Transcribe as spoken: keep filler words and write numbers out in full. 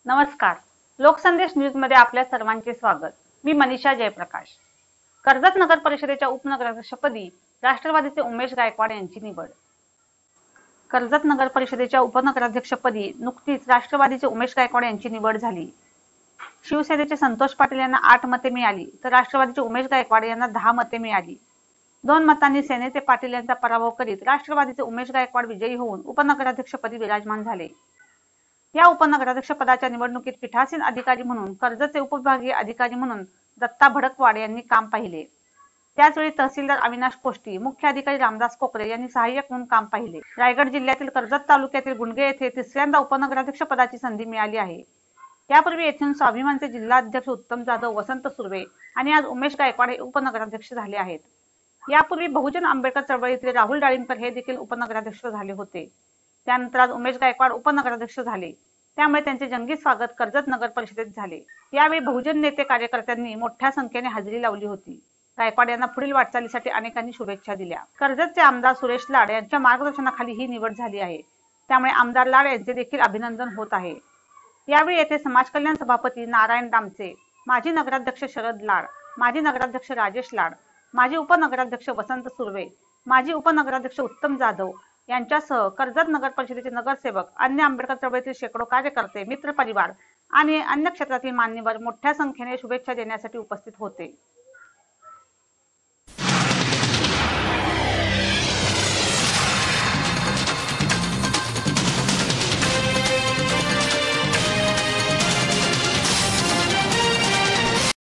नमस्कार. लोकसंदेश न्यूज मध्ये आपल्या सर्वांचे स्वागत. मी मनीषा जयप्रकाश. कर्जत नगर परिषदेच्या उपनगराध्यक्षपदी राष्ट्रवादीचे उमेश गायकवाड यांची निवड. कर्जत नगर परिषदेच्या उपनगराध्यक्षपदी नुकतीच राष्ट्रवादीचे उमेश गायकवाड यांची निवड झाली. शिवसेनेचे संतोष पाटील यांना आठ मते मिळाली तर राष्ट्रवादीचे उमेश गायकवाड यांना दहा मते मिळाली. दोन मतांनी सेनेचे पाटील यांचा पराभव करीत राष्ट्रवादीचे उमेश गायकवाड विजयी होऊन उपनगराध्यक्षपदी विराजमान झाले. या उपनगराध्यक्ष पदाच्या निवडणुकीत पीठासीन अधिकारी म्हणून कर्जतचे उपविभागीय अधिकारी म्हणून दत्ता भडकवाड यांनी काम पाहिले. त्याचवेळी तहसीलदार अविनाश कोष्टी, मुख्य अधिकारी रामदास कोकरे यांनी सहाय्यक म्हणून काम पाहिले. रायगड जिल्ह्यातील कर्जत तालुक्यातील गुंडगे येथे तिसऱ्यांदा उपनगराध्यक्ष पदाची संधी मिळाली आहे. यापूर्वी येथून स्वाभिमानचे जिल्हाध्यक्ष उत्तम जाधव, वसंत सुर्वे आणि आज उमेश गायकवाड हे उपनगराध्यक्ष झाले आहेत. यापूर्वी बहुजन आंबेडकर चळवळीतले राहुल डाळिंबकर हे देखील उपनगराध्यक्ष झाले होते. त्यानंतर आज उमेश गायकवाड उपनगराध्यक्ष झाले. त्यामुळे त्यांचे जंगी स्वागत कर्जत नगर परिषदेत झाले. यावेळी बहुजन नेते कार्यकर्त्यांनी मोठ्या संख्येने हजेरी लावली होती. गायकवाड यांना पुढील वाटचालीसाठी अनेकांनी शुभेच्छा दिल्या. कर्जतचे आमदार सुरेश लाड यांच्या मार्गदर्शनाखाली ही निवड झाली आहे. त्यामुळे आमदार लाड यांचे देखील अभिनंदन होत आहे. यावेळी येथे समाज कल्याण सभापती नारायण दामचे, माजी नगराध्यक्ष शरद लाड, माजी नगराध्यक्ष राजेश लाड, माजी उपनगराध्यक्ष वसंत सुर्वे, माजी उपनगराध्यक्ष उत्तम जाधव यांच्यासह कर्जत नगर परिषदेचे नगरसेवक, अन्य आंबेडकर चळवळीतील शेकडो कार्यकर्ते, मित्र परिवार आणि अन्य क्षेत्रातील मान्यवर मोठ्या संख्येने शुभेच्छा देण्यासाठी उपस्थित होते.